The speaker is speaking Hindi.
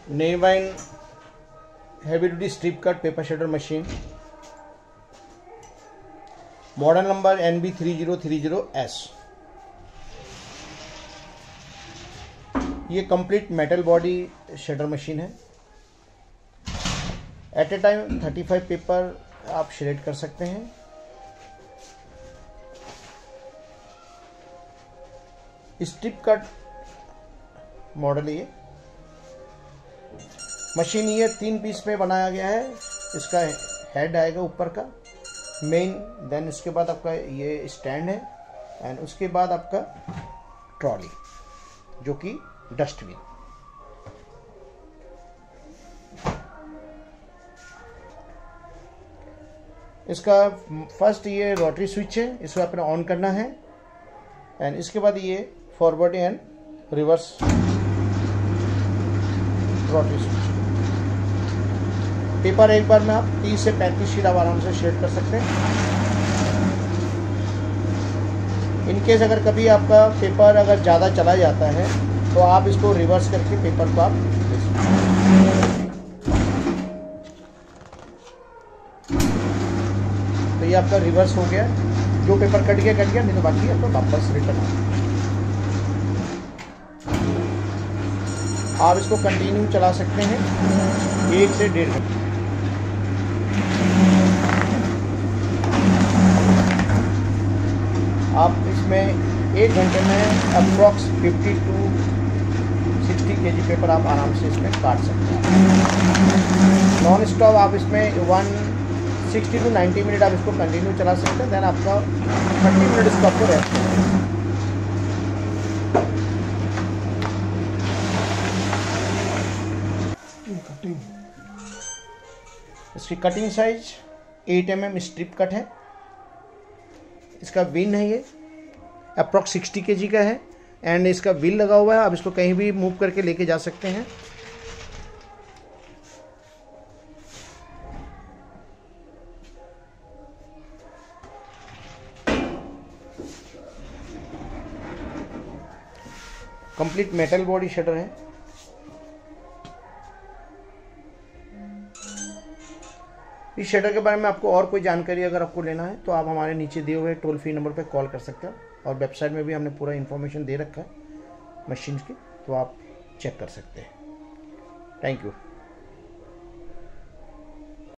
नेवाइन heavy duty strip cut paper shredder machine, model number NB3030S। ये complete metal body shredder machine है। एट ए टाइम 35 पेपर आप शेड कर सकते हैं। स्ट्रिप कट मॉडल ये मशीन, ये 3 पीस में बनाया गया है। इसका हेड आएगा ऊपर का मेन, देन उसके बाद आपका ये स्टैंड है, एंड उसके बाद आपका ट्रॉली जो कि डस्टबिन। इसका फर्स्ट ये रोटरी स्विच है, इसको आपने ऑन करना है, एंड इसके बाद ये forward and reverse rotary switch. Paper एक बार में आप 30 से 35 शीट आप आराम से शेड कर सकते हैं। इनकेस अगर कभी आपका पेपर अगर ज़्यादा चला जाता है तो आप इसको रिवर्स करके पेपर को आप ले सकते हैं। तो ये आपका रिवर्स हो गया, जो पेपर कट गया, नहीं तो बाकी आपको वापस रिटर्न। आप इसको कंटिन्यू चला सकते हैं 1 से 1.5 घंटे। आप इसमें 1 घंटे में अप्रॉक्स 50 to 60 kg पेपर आप आराम से इसमें काट सकते हैं। नॉन स्टॉप आप इसमें 160 to 90 मिनट आप इसको कंटिन्यू चला सकते हैं। देन आपका 30 मिनट इसको आपको रेस्ट करना है। इसकी cutting size 8 mm strip cut है। इसका विन है, ये अप्रॉक्स 60 kg का है, एंड इसका व्हील लगा हुआ है। आप इसको कहीं भी मूव करके लेके जा सकते हैं। कंप्लीट मेटल बॉडी शटर है। इस शटर के बारे में आपको और कोई जानकारी अगर आपको लेना है तो आप हमारे नीचे दिए हुए टोल फ्री नंबर पर कॉल कर सकते हैं, और वेबसाइट में भी हमने पूरा इन्फॉर्मेशन दे रखा है मशीन की, तो आप चेक कर सकते हैं। Thank you.